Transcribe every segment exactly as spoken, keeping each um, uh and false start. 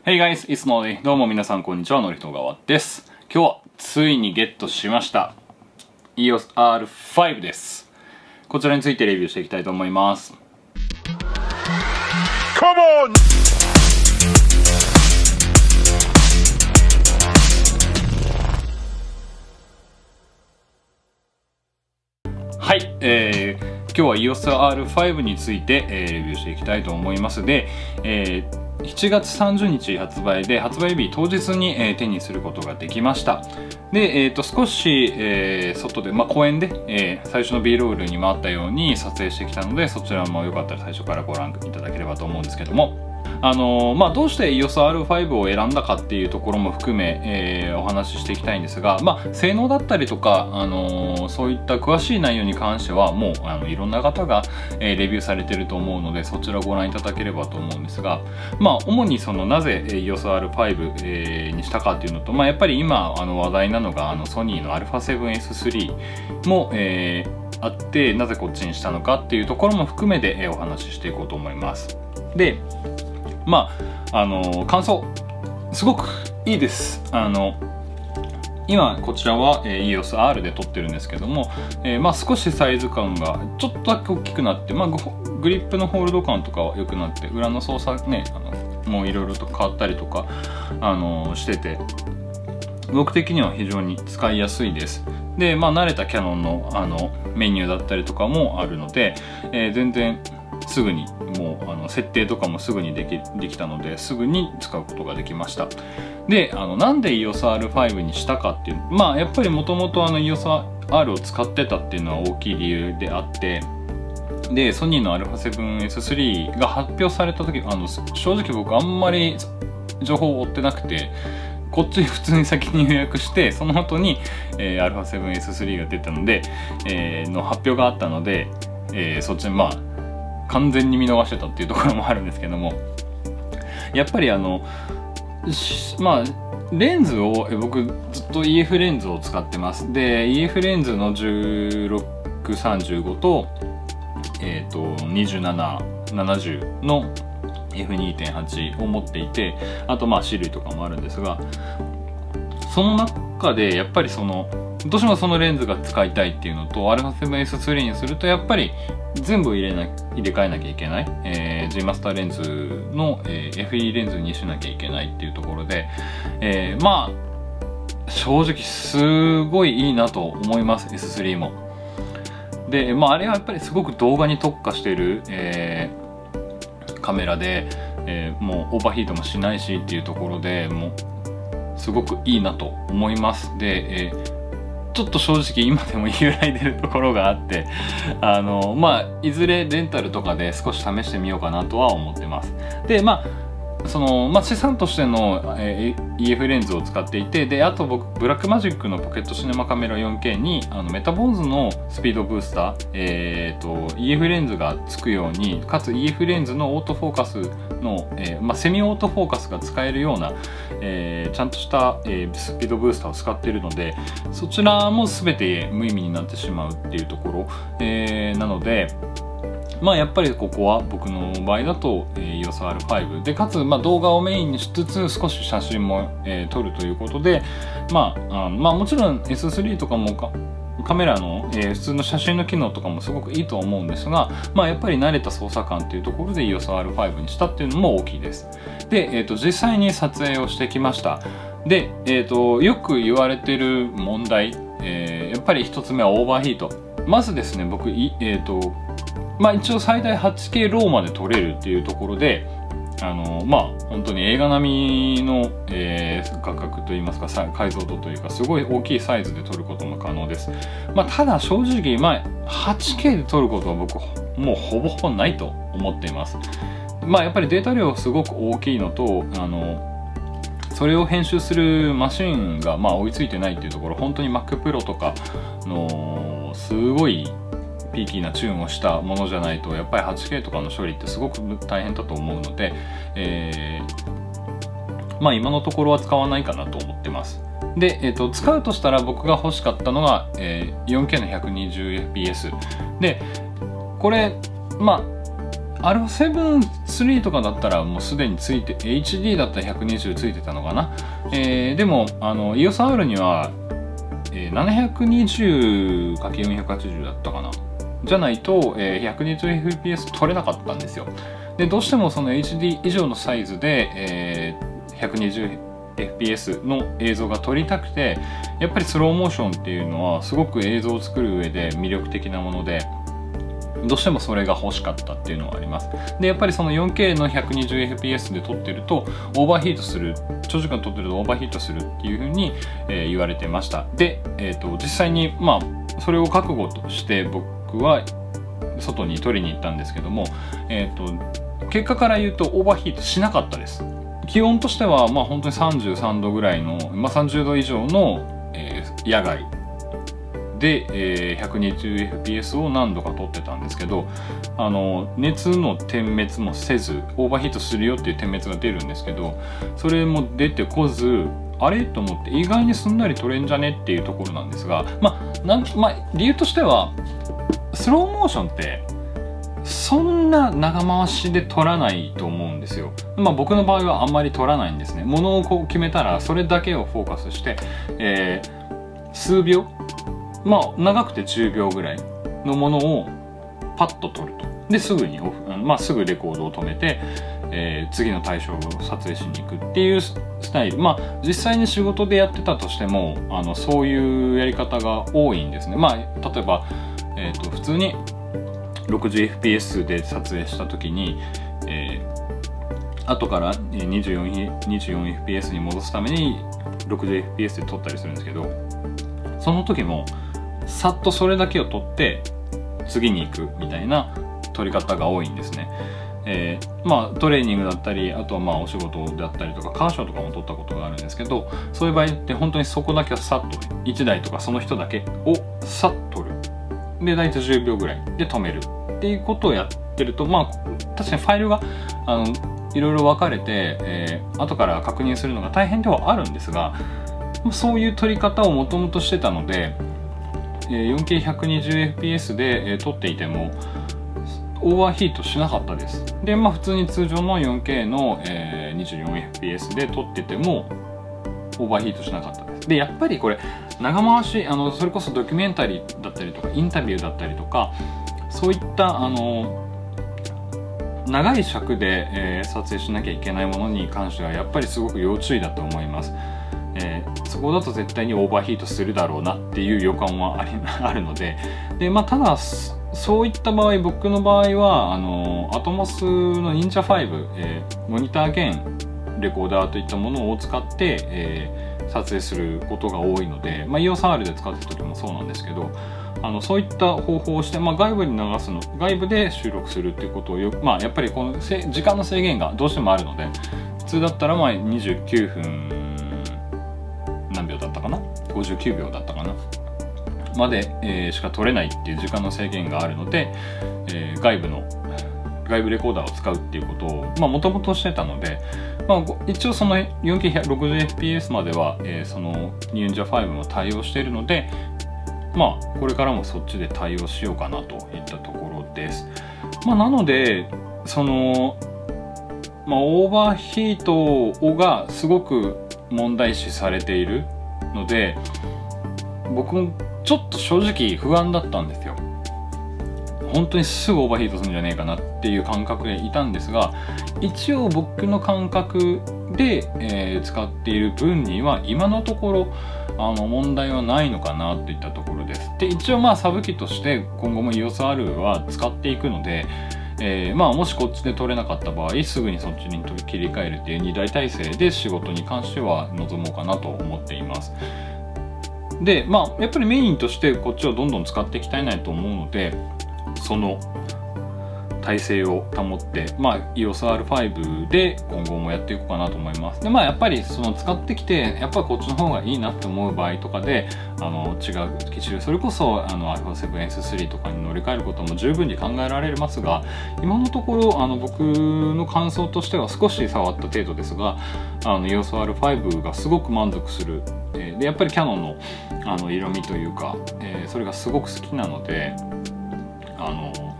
Hey guys, it's Nori. どうも皆さんこんにちは、ノリトガワです。今日はついにゲットしました イーオーエスアールファイブ です。こちらについてレビューしていきたいと思います。Come on! はい、えー、今日は イーオーエスアールファイブ について、えー、レビューしていきたいと思います。で、えーしちがつさんじゅうにち発売で、発売日当日に、えー、手にすることができました。で、えー、と少し、えー、外で、まあ、公園で、えー、最初の ビーロールにもあったように撮影してきたので、そちらもよかったら最初からご覧いただければと思うんですけども、あのーまあ、どうして イーオーエスアールファイブ を選んだかっていうところも含め、えー、お話ししていきたいんですが、まあ、性能だったりとか、あのー、そういった詳しい内容に関してはもうあのいろんな方が、えー、レビューされてると思うので、そちらをご覧いただければと思うんですが、まあ、主にそのなぜ イーオーエスアールファイブ、えー、にしたかっていうのと、まあ、やっぱり今あの話題なのがあのソニーの アルファセブンエススリー も、えー、あって、なぜこっちにしたのかっていうところも含めて、えー、お話ししていこうと思います。で、まあ、あの感想すごくいいです。あの今こちらは、えー、イーオーエスアール で撮ってるんですけども、えーまあ、少しサイズ感がちょっとだけ大きくなって、まあ、グリップのホールド感とかは良くなって、裏の操作ね、あのもういろいろと変わったりとか、あのしてて、僕的には非常に使いやすいです。で、まあ、慣れたキヤノンのあのメニューだったりとかもあるので、えー、全然すぐにもうあの設定とかもすぐにできできたので、すぐに使うことができました。で、あのなんで イーオーエスアールファイブ にしたかっていう、まあやっぱりもともと イーオーエスアール を使ってたっていうのは大きい理由であって、でソニーの アルファセブンエススリー が発表された時、あの正直僕あんまり情報を追ってなくて、こっち普通に先に予約して、その後に、えー、アルファセブンエススリー が出たので、えー、の発表があったので、えー、そっちにまあ完全に見逃してたっていうところもあるんですけども、やっぱりあのまあレンズを僕ずっと イーエフ レンズを使ってます。で イーエフ レンズのじゅうろくさんじゅうごと、えっとにじゅうななななじゅうの エフにてんはち を持っていて、あとまあ種類とかもあるんですが、その中でやっぱりそのどうしてもそのレンズが使いたいっていうのと、 アルファセブンエススリー にするとやっぱり全部入れな入れ替えなきゃいけない、えー、G マスターレンズの、えー、エフイー レンズにしなきゃいけないっていうところで、えー、まあ正直すごいいいなと思います。 エススリー も。で、まあ、あれはやっぱりすごく動画に特化している、えー、カメラで、えー、もうオーバーヒートもしないしっていうところで、もうすごくいいなと思います。で、えーちょっと正直今でも揺らいでるところがあって、あのまあいずれレンタルとかで少し試してみようかなとは思ってます。で、まあその、まあ、資産としての、えー、イーエフ レンズを使っていて、であと僕ブラックマジックのポケットシネマカメラ よんケー にあのメタボーズのスピードブースター、えー、と イーエフ レンズがつくように、かつ イーエフ レンズのオートフォーカスの、えーまあ、セミオートフォーカスが使えるような、えー、ちゃんとした、えー、スピードブースターを使っているので、そちらも全て無意味になってしまうっていうところ、えー、なので、まあやっぱりここは僕の場合だと イーオーエスアールファイブ で、かつまあ動画をメインにしつつ少し写真も、えー、撮るということで、まあ、あまあもちろん エススリー とかもかカメラの、えー、普通の写真の機能とかもすごくいいと思うんですが、まあやっぱり慣れた操作感っていうところで イーオーエスアールファイブ にしたっていうのも大きいです。で、えー、と実際に撮影をしてきました。で、えー、とよく言われてる問題、えー、やっぱり一つ目はオーバーヒート。まずですね、僕いえっ、ー、とまあ一応最大 はちケー ローまで撮れるっていうところで、あのまあ本当に映画並みの、えー、画角といいますか解像度というか、すごい大きいサイズで撮ることも可能です。まあ、ただ正直、まあ、はちケー で撮ることは僕もうほぼほぼないと思っています。まあやっぱりデータ量すごく大きいのと、あのそれを編集するマシンがまあ追いついてないっていうところ、本当に Mac Pro とかのすごいピーキーなチューンをしたものじゃないと、やっぱり はちケー とかの処理ってすごく大変だと思うので、えー、まあ今のところは使わないかなと思ってます。で、えー、と使うとしたら僕が欲しかったのが、えー、よんケー の ひゃくにじゅうエフピーエス で、これまあアルファセブンスリー とかだったらもうすでについて エイチディー だったらひゃくにじゅうついてたのかな、えー、でもあの イーオーエスアール には、えー、ななひゃくにじゅうかけるよんひゃくはちじゅう だったかなじゃないと、えー、ひゃくにじゅうエフピーエス 取れなかったんですよ。でどうしてもその エイチディー 以上のサイズで、えー、ひゃくにじゅうエフピーエス の映像が撮りたくて、やっぱりスローモーションっていうのはすごく映像を作る上で魅力的なもので、どうしてもそれが欲しかったっていうのはあります。でやっぱりその よんケー の ひゃくにじゅうエフピーエス で撮ってるとオーバーヒートする、長時間撮ってるとオーバーヒートするっていうふうに、えー、言われてました。で、えーと、実際にまあそれを覚悟として僕は外に取りに行ったんですけども、えーと、結果から言うとオーバーヒートしなかったです。気温としてはまあ本当にさんじゅうさんどぐらいの、まあ、さんじゅうど以上の、えー、野外で、えー、ひゃくにじゅうエフピーエス を何度か撮ってたんですけど、あの熱の点滅もせずオーバーヒートするよっていう点滅が出るんですけど、それも出てこず、あれと思って意外にすんなり撮れんじゃねっていうところなんですが、まあなんまあ、理由としてはスローモーションってそんな長回しで撮らないと思うんですよ。まあ僕の場合はあんまり撮らないんですね。ものをこう決めたらそれだけをフォーカスして、えー、数秒、まあ長くてじゅうびょうぐらいのものをパッと撮ると。ですぐにオフ、まあすぐレコードを止めて、えー、次の対象を撮影しに行くっていうスタイル。まあ実際に仕事でやってたとしても、あのそういうやり方が多いんですね。まあ例えば、えーと、普通にろくじゅうエフピーエス で撮影した時に、えー、後から にじゅうよんエフピーエス に戻すために ろくじゅうエフピーエス で撮ったりするんですけど、その時もさっとそれだけを撮って次に行くみたいな撮り方が多いんですね。えー、まあトレーニングだったり、あとはまあお仕事だったりとかカーショーとかも撮ったことがあるんですけど、そういう場合って本当にそこだけをさっといちだいとかその人だけをさっと撮る。で大体じゅうびょうぐらいで止めるっていうことをやってると、まあ確かにファイルがあのいろいろ分かれて、えー、後から確認するのが大変ではあるんですが、そういう撮り方をもともとしてたので、えー、よんケーひゃくにじゅうエフピーエス で、えー、撮っていてもオーバーヒートしなかったです。でまあ普通に通常の よんケー の、えー、にじゅうよんエフピーエス で撮っててもオーバーヒートしなかったです。でやっぱりこれ長回し、あのそれこそドキュメンタリーだったりとかインタビューだったりとか、そういったあの長い尺で、えー、撮影しなきゃいけないものに関してはやっぱりすごく要注意だと思います。えー、そこだと絶対にオーバーヒートするだろうなっていう予感はありあるので、で、まあ、ただそういった場合、僕の場合はあのアトモスの忍者ファイブ、えー、モニター兼レコーダーといったものを使って、えー撮影することが多いので、まあ、イーオーエスアール で使ってた時もそうなんですけど、あのそういった方法をして、まあ、外部に流すの外部で収録するっていうことをよ、まあ、やっぱりこのせ時間の制限がどうしてもあるので、普通だったらまあにじゅうきゅうふん何秒だったかなごじゅうきゅうびょうだったかなまで、えー、しか撮れないっていう時間の制限があるので、えー、外部の外部レコーダーを使うっていうことをもともとしてたので、まあ、一応その よんケーろくじゅうエフピーエス までは、えー、その忍者ファイブも対応しているので、まあこれからもそっちで対応しようかなといったところです。まあ、なのでその、まあ、オーバーヒートがすごく問題視されているので、僕もちょっと正直不安だったんですよ。本当にすぐオーバーヒートするんじゃねえかなっていう感覚でいたんですが、一応僕の感覚で、えー、使っている分には今のところあの問題はないのかなといったところです。で一応まあサブ機として今後も イーオーエスアール は使っていくので、えー、まあもしこっちで取れなかった場合すぐにそっちに切り替えるっていうに大体制で仕事に関しては臨もうかなと思っています。でまあやっぱりメインとしてこっちをどんどん使っていきたいなと思うので、その体制を保って、まあ、イーオーエスアールファイブ で今後もやっていこうかなと思います。でまあやっぱりその使ってきてやっぱりこっちの方がいいなって思う場合とかで、あの違う機種、それこそあの アルファセブンエススリー とかに乗り換えることも十分に考えられますが、今のところあの僕の感想としては少し触った程度ですが、あの イーオーエスアールファイブ がすごく満足する。でやっぱりキヤノンのあの色味というか、えー、それがすごく好きなので、あの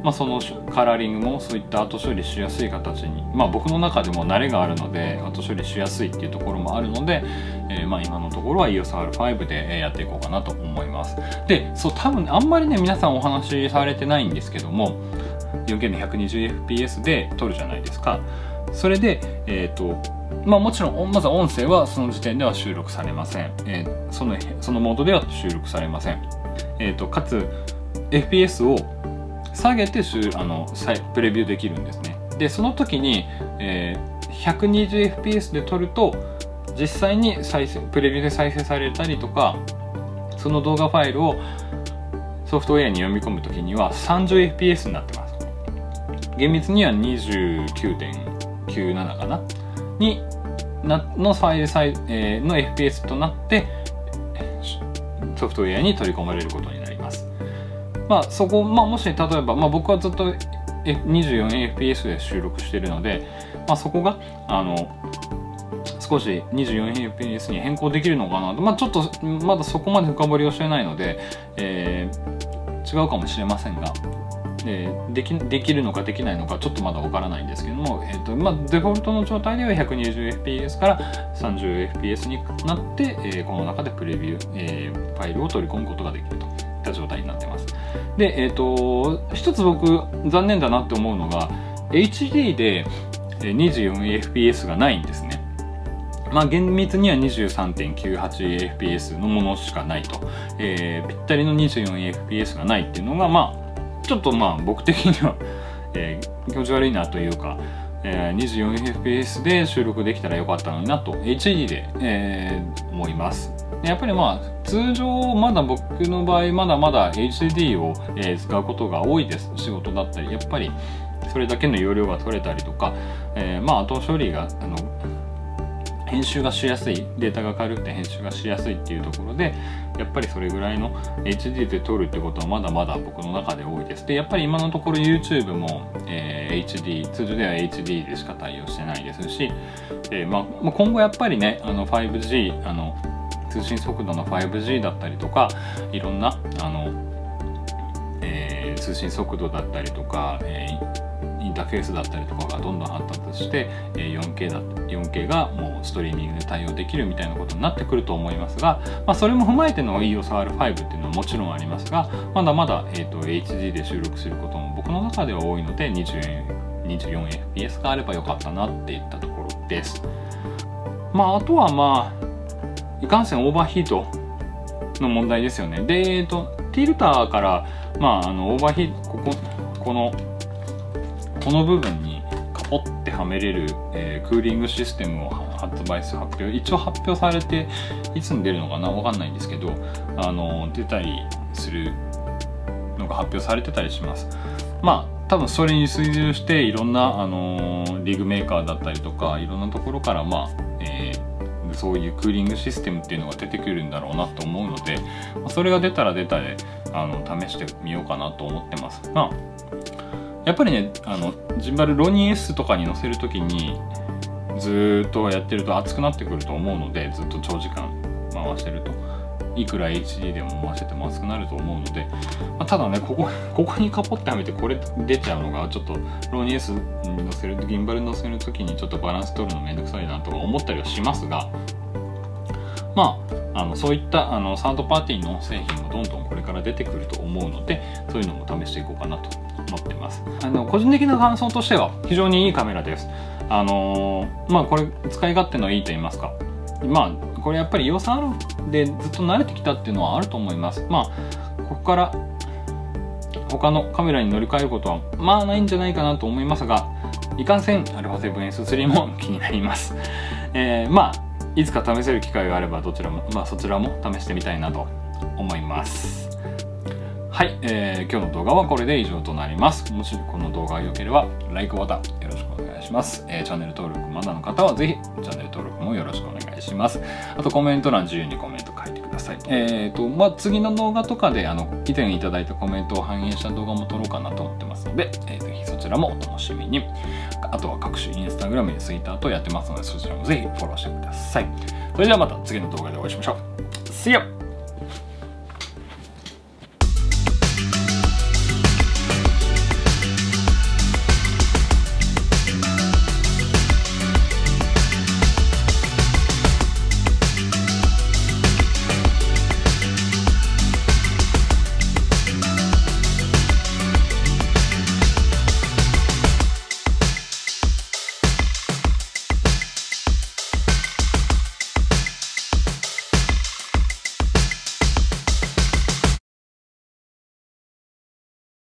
まあ、そのカラーリングもそういった後処理しやすい形に、まあ、僕の中でも慣れがあるので後処理しやすいっていうところもあるので、えー、まあ今のところは イーオーエスアールファイブ でやっていこうかなと思います。で、そう多分あんまりね皆さんお話しされてないんですけども、 よんケー の ひゃくにじゅうエフピーエス で撮るじゃないですか。それでえっとまあもちろんまず音声はその時点では収録されません。えー、そのそのモードでは収録されません。えっとかつ エフピーエス を下げてあのプレビューできるんですね。でその時に、えー、ひゃくにじゅうエフピーエス で撮ると実際に再生プレビューで再生されたりとか、その動画ファイルをソフトウェアに読み込む時には さんじゅうエフピーエス になってます。厳密には にじゅうきゅうてんきゅうなな かなになのファイルサイ、えー、の エフピーエス となってソフトウェアに取り込まれることになります。まあそこ、まあ、もし例えば、まあ、僕はずっと にじゅうよんエフピーエス で収録しているので、まあ、そこがあの少し にじゅうよんエフピーエス に変更できるのかなと、まあ、ちょっとまだそこまで深掘りをしてないので、えー、違うかもしれませんが、えー、できできるのかできないのかちょっとまだわからないんですけども、えーとまあ、デフォルトの状態では ひゃくにじゅうエフピーエス から さんじゅうエフピーエス になって、えー、この中でプレビュー、えー、ファイルを取り込むことができるといった状態になってます。で、えーと一つ僕残念だなって思うのが エイチディー で にじゅうよんエフピーエス がないんですね。まあ厳密には にじゅうさんてんきゅうはちエフピーエス のものしかないと、えー、ぴったりの にじゅうよんエフピーエス がないっていうのがまあちょっとまあ僕的には、えー、気持ち悪いなというか、えー、にじゅうよんエフピーエス で収録できたらよかったのになと エイチディー で、えー、思います。やっぱりまあ通常まだ僕の場合まだまだ エイチディー を、えー、使うことが多いです。仕事だったりやっぱりそれだけの容量が取れたりとか、えー、まあ後処理があの編集がしやすい、データが軽くて編集がしやすいっていうところでやっぱりそれぐらいの エイチディー で撮るってことはまだまだ僕の中で多いです。でやっぱり今のところ YouTube も、えー、エイチディー 通常では エイチディー でしか対応してないですし、えーまあ、今後やっぱりねあの ファイブジー あの通信速度の ファイブジー だったりとかいろんなあの、えー、通信速度だったりとか、えーインターフェースだったりとかがどんどん発達して よんケー だ よんケー がもうストリーミングで対応できるみたいなことになってくると思いますが、まあ、それも踏まえての イーオーエスアールファイブ っていうのはもちろんありますが、まだまだ、えーと、エイチディー で収録することも僕の中では多いので にじゅうよんエフピーエス があればよかったなっていったところです。まああとはまあいかんせんオーバーヒートの問題ですよね。で、えーと、ティルターからまああのオーバーヒートこここのこの部分にカポってはめれる、えー、クーリングシステムを発売する発表、一応発表されていつに出るのかなわかんないんですけど、あの出たりするのが発表されてたりします。まあ多分それに追従していろんな、あのー、リグメーカーだったりとかいろんなところからまあ、えー、そういうクーリングシステムっていうのが出てくるんだろうなと思うので、それが出たら出たであの試してみようかなと思ってます。まあやっぱりねあのジンバルロニー S とかに載せるときにずっとやってると熱くなってくると思うので、ずっと長時間回してるといくら エイチディー でも回してても熱くなると思うので、まあ、ただねここここにカポってはめてこれ出ちゃうのがちょっとロニー S に載せるギンバルに載せるときにちょっとバランス取るのめんどくさいなとか思ったりはしますが、まあ、あのそういったあのサードパーティーの製品もどんどんこれから出てくると思うので、そういうのも試していこうかなと思ってます。あの個人的な感想としては非常にいいカメラです。あのー、まあこれ使い勝手のいいと言いますか、まあこれやっぱり イーオーエスアール でずっと慣れてきたっていうのはあると思います。まあここから他のカメラに乗り換えることはまあないんじゃないかなと思いますが、いかんせん アルファセブンエススリー も気になります。えー、まあいつか試せる機会があればどちらも、まあ、そちらも試してみたいなと思います。はい、えー、今日の動画はこれで以上となります。もしこの動画が良ければ LIKE ボタンよろしくお願いします。えー、チャンネル登録まだの方はぜひチャンネル登録もよろしくお願いします。あとコメント欄自由にコメント書いてください。えーとまあ、次の動画とかであの以前いただいたコメントを反映した動画も撮ろうかなと思ってますので、えー、ぜひそちらもお楽しみに。あとは各種インスタグラムやツイッターとやってますので、そちらもぜひフォローしてください。それではまた次の動画でお会いしましょう。See ya!